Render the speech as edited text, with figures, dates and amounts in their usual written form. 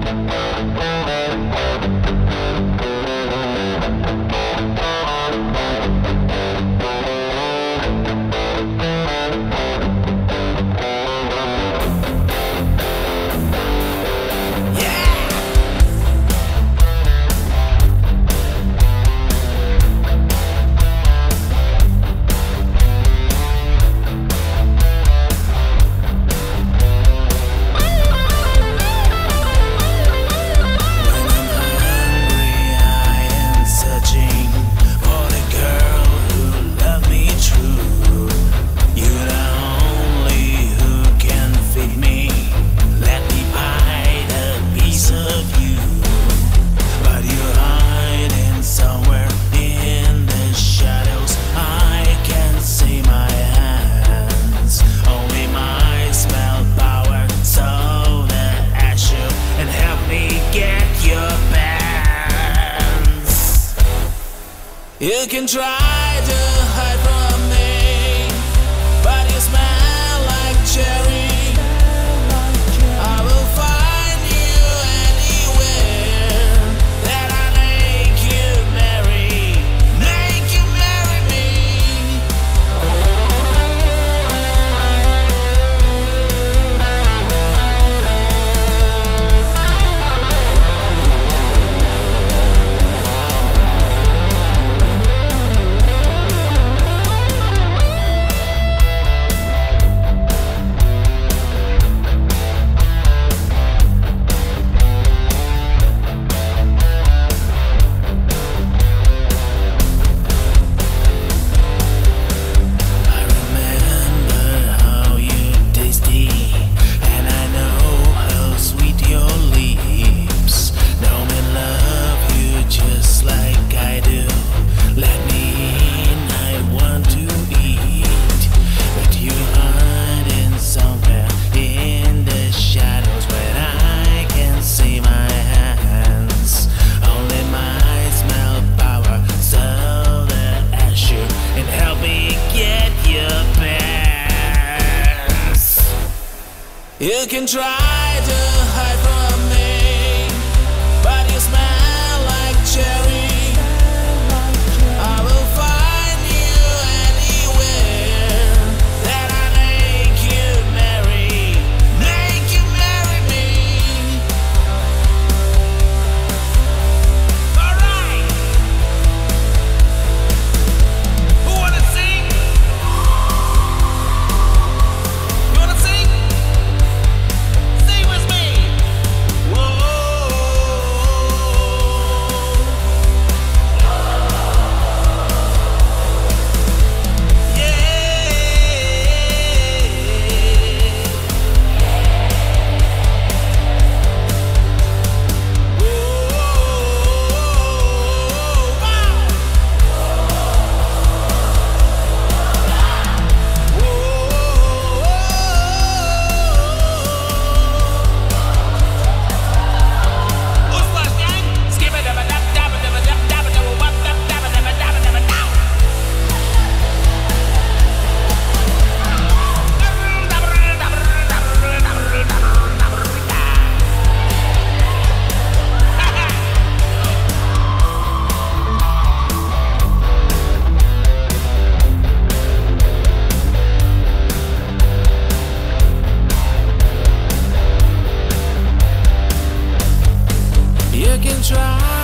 You can try to hide from me, but you smell like cherry. I will find you anywhere that I make you marry me. You can try to hide from me, but you smell like cherry. I will find you anywhere that I make you marry me. Alright! Who wanna sing? You wanna sing? Sing with me! Whoa! You can try